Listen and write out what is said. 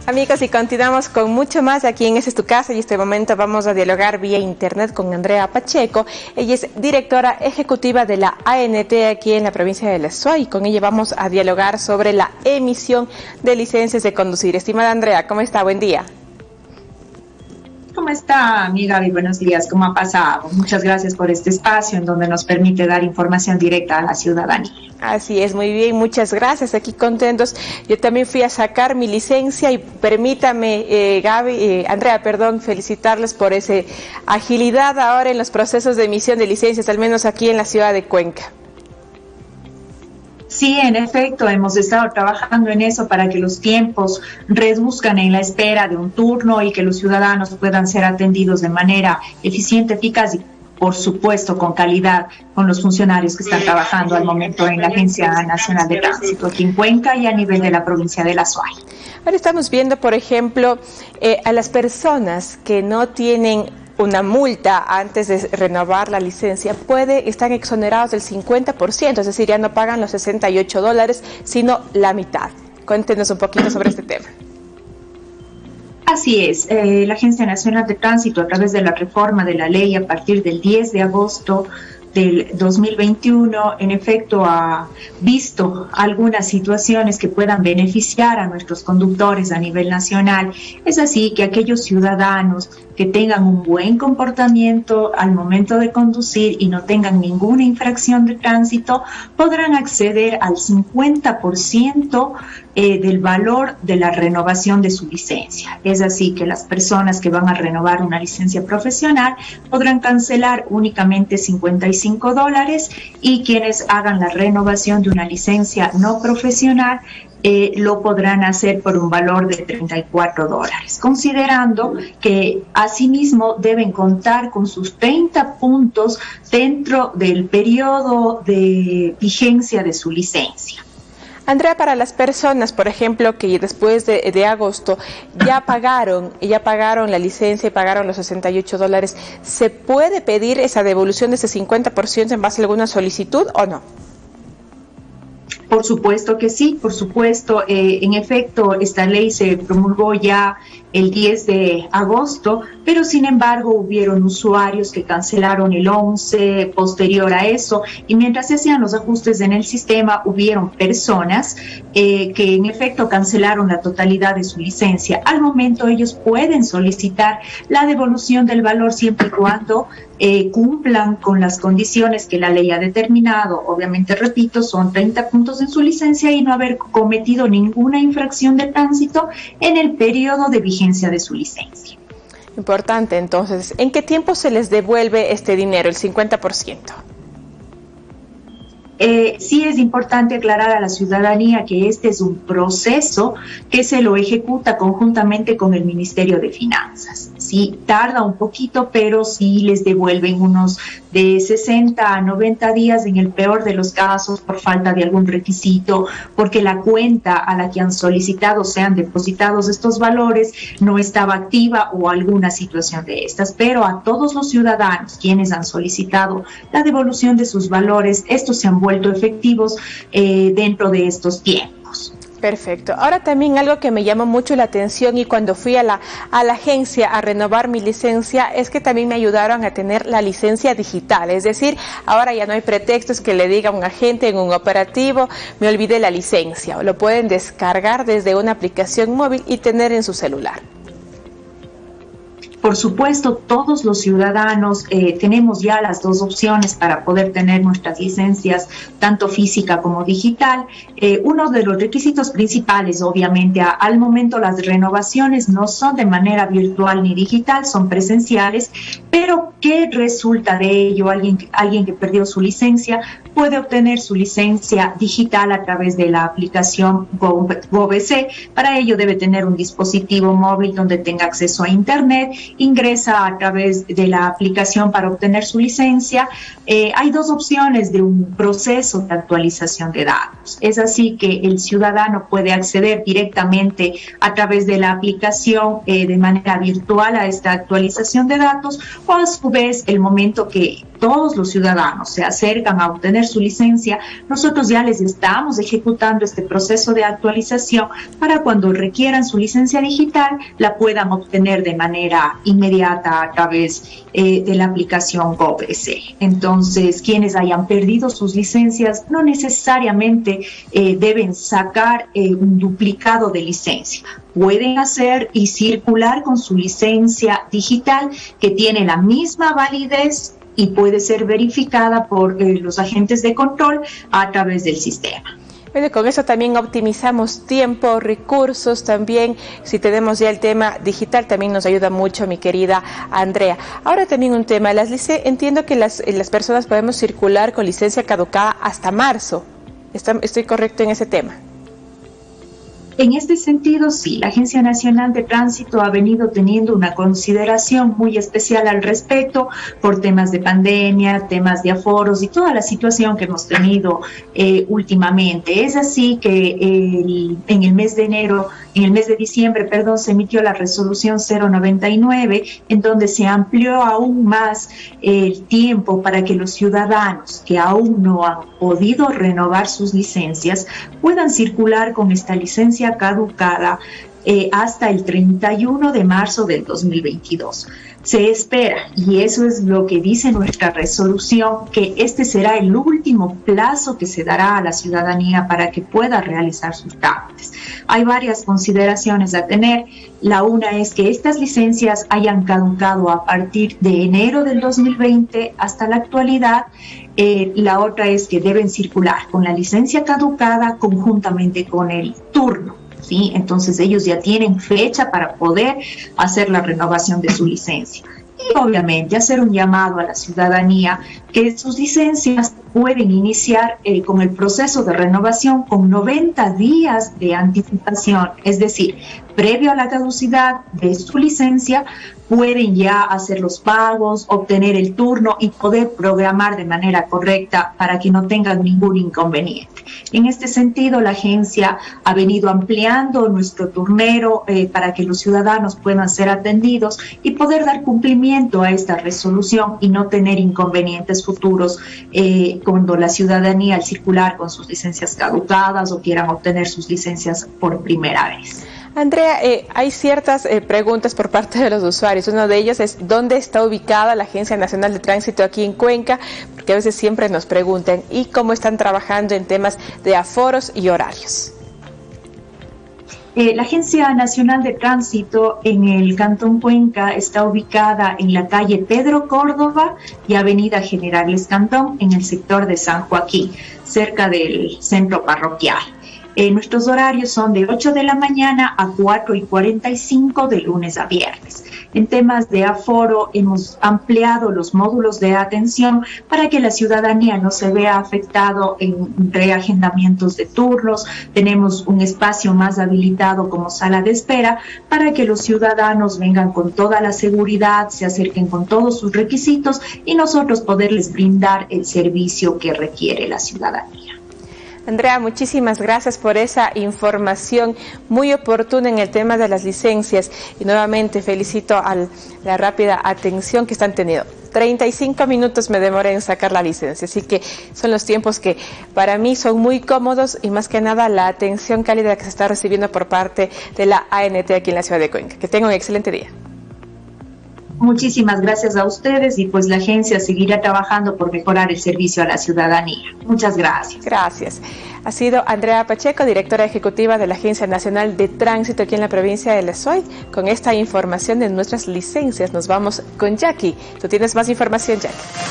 Amigos, y continuamos con mucho más aquí en Esta es tu casa, y este momento vamos a dialogar vía internet con Andrea Pacheco. Ella es directora ejecutiva de la ANT aquí en la provincia de La Suay, y con ella vamos a dialogar sobre la emisión de licencias de conducir. Estimada Andrea, ¿cómo está? Buen día. ¿Cómo está, mi Gaby? Buenos días, ¿cómo ha pasado? Muchas gracias por este espacio en donde nos permite dar información directa a la ciudadanía. Así es, muy bien, muchas gracias, aquí contentos. Yo también fui a sacar mi licencia y permítame, Andrea, felicitarles por esa agilidad ahora en los procesos de emisión de licencias, al menos aquí en la ciudad de Cuenca. Sí, en efecto, hemos estado trabajando en eso para que los tiempos reduzcan en la espera de un turno y que los ciudadanos puedan ser atendidos de manera eficiente, eficaz y, por supuesto, con calidad, con los funcionarios que están trabajando al momento en la Agencia Nacional de Tránsito aquí en Cuenca y a nivel de la provincia de La Suay. Ahora estamos viendo, por ejemplo, a las personas que no tienen una multa antes de renovar la licencia, están exonerados del 50%, es decir, ya no pagan los $68, sino la mitad. Cuéntenos un poquito sobre este tema. Así es, la Agencia Nacional de Tránsito, a través de la reforma de la ley a partir del 10 de agosto del 2021, en efecto ha visto algunas situaciones que puedan beneficiar a nuestros conductores a nivel nacional. Es así que aquellos ciudadanos que tengan un buen comportamiento al momento de conducir y no tengan ninguna infracción de tránsito podrán acceder al 50% del valor de la renovación de su licencia. Es así que las personas que van a renovar una licencia profesional podrán cancelar únicamente $55 y quienes hagan la renovación de una licencia no profesional lo podrán hacer por un valor de $34, considerando que asimismo deben contar con sus 30 puntos dentro del periodo de vigencia de su licencia. Andrea, para las personas, por ejemplo, que después de agosto ya pagaron la licencia y pagaron los $68, ¿se puede pedir esa devolución de ese 50% en base a alguna solicitud o no? Por supuesto que sí, por supuesto. En efecto, esta ley se promulgó ya el 10 de agosto, pero sin embargo hubieron usuarios que cancelaron el 11 posterior a eso, y mientras se hacían los ajustes en el sistema hubieron personas que en efecto cancelaron la totalidad de su licencia. Al momento ellos pueden solicitar la devolución del valor siempre y cuando cumplan con las condiciones que la ley ha determinado. Obviamente, repito, son 30 puntos en su licencia y no haber cometido ninguna infracción de tránsito en el periodo de vigencia de su licencia. Importante, entonces, ¿en qué tiempo se les devuelve este dinero, el 50%? Sí es importante aclarar a la ciudadanía que este es un proceso que se lo ejecuta conjuntamente con el Ministerio de Finanzas. Sí, tarda un poquito, pero sí les devuelven unos de 60 a 90 días en el peor de los casos por falta de algún requisito, porque la cuenta a la que han solicitado sean depositados estos valores no estaba activa o alguna situación de estas. Pero a todos los ciudadanos quienes han solicitado la devolución de sus valores, estos se han vuelto efectivos dentro de estos tiempos. Perfecto. Ahora también algo que me llamó mucho la atención, y cuando fui a la agencia a renovar mi licencia, es que también me ayudaron a tener la licencia digital. Es decir, ahora ya no hay pretextos que le diga a un agente en un operativo, me olvidé la licencia. Lo pueden descargar desde una aplicación móvil y tener en su celular. Por supuesto, todos los ciudadanos tenemos ya las dos opciones para poder tener nuestras licencias, tanto física como digital. Uno de los requisitos principales, obviamente, al momento las renovaciones no son de manera virtual ni digital, son presenciales, pero ¿qué resulta de ello? Alguien que perdió su licencia puede obtener su licencia digital a través de la aplicación GovC. Para ello debe tener un dispositivo móvil donde tenga acceso a Internet, ingresa a través de la aplicación para obtener su licencia. Hay dos opciones de un proceso de actualización de datos. Es así que el ciudadano puede acceder directamente a través de la aplicación de manera virtual a esta actualización de datos, o a su vez el momento que todos los ciudadanos se acercan a obtener su licencia, nosotros ya les estamos ejecutando este proceso de actualización para cuando requieran su licencia digital la puedan obtener de manera inmediata a través de la aplicación GovS. Entonces, quienes hayan perdido sus licencias no necesariamente deben sacar un duplicado de licencia. Pueden hacer y circular con su licencia digital que tiene la misma validez y puede ser verificada por los agentes de control a través del sistema. Bueno, con eso también optimizamos tiempo, recursos también. Si tenemos ya el tema digital, también nos ayuda mucho, mi querida Andrea. Ahora también un tema, entiendo que las personas podemos circular con licencia caducada hasta marzo. ¿Estoy correcto en ese tema? En este sentido, sí, la Agencia Nacional de Tránsito ha venido teniendo una consideración muy especial al respecto por temas de pandemia, temas de aforos y toda la situación que hemos tenido últimamente. Es así que en el mes de diciembre, se emitió la resolución 099, en donde se amplió aún más el tiempo para que los ciudadanos que aún no han podido renovar sus licencias puedan circular con esta licencia caducada hasta el 31 de marzo del 2022. Se espera, y eso es lo que dice nuestra resolución, que este será el último plazo que se dará a la ciudadanía para que pueda realizar sus trámites. Hay varias consideraciones a tener. La una es que estas licencias hayan caducado a partir de enero del 2020 hasta la actualidad. La otra es que deben circular con la licencia caducada conjuntamente con el turno. ¿Sí? Entonces ellos ya tienen fecha para poder hacer la renovación de su licencia. Y obviamente hacer un llamado a la ciudadanía que sus licencias pueden iniciar con el proceso de renovación con 90 días de anticipación, es decir, previo a la caducidad de su licencia, pueden ya hacer los pagos, obtener el turno y poder programar de manera correcta para que no tengan ningún inconveniente. En este sentido, la agencia ha venido ampliando nuestro turnero para que los ciudadanos puedan ser atendidos y poder dar cumplimiento a esta resolución y no tener inconvenientes futuros cuando la ciudadanía al circular con sus licencias caducadas o quieran obtener sus licencias por primera vez. Andrea, hay ciertas preguntas por parte de los usuarios. Uno de ellos es ¿dónde está ubicada la Agencia Nacional de Tránsito aquí en Cuenca? Porque a veces siempre nos preguntan y cómo están trabajando en temas de aforos y horarios. La Agencia Nacional de Tránsito en el Cantón Cuenca está ubicada en la calle Pedro Córdoba y Avenida General Escandón en el sector de San Joaquín, cerca del centro parroquial. Nuestros horarios son de 8 de la mañana a 4:45 de lunes a viernes. En temas de aforo hemos ampliado los módulos de atención para que la ciudadanía no se vea afectado en reagendamientos de turnos. Tenemos un espacio más habilitado como sala de espera para que los ciudadanos vengan con toda la seguridad, se acerquen con todos sus requisitos y nosotros poderles brindar el servicio que requiere la ciudadanía. Andrea, muchísimas gracias por esa información muy oportuna en el tema de las licencias y nuevamente felicito a la rápida atención que están teniendo. 35 minutos me demoré en sacar la licencia, así que son los tiempos que para mí son muy cómodos y más que nada la atención cálida que se está recibiendo por parte de la ANT aquí en la ciudad de Cuenca. Que tengan un excelente día. Muchísimas gracias a ustedes y pues la agencia seguirá trabajando por mejorar el servicio a la ciudadanía. Muchas gracias. Gracias. Ha sido Andrea Pacheco, directora ejecutiva de la Agencia Nacional de Tránsito aquí en la provincia de La Suay. Con esta información de nuestras licencias nos vamos con Jackie. ¿Tú tienes más información, Jackie?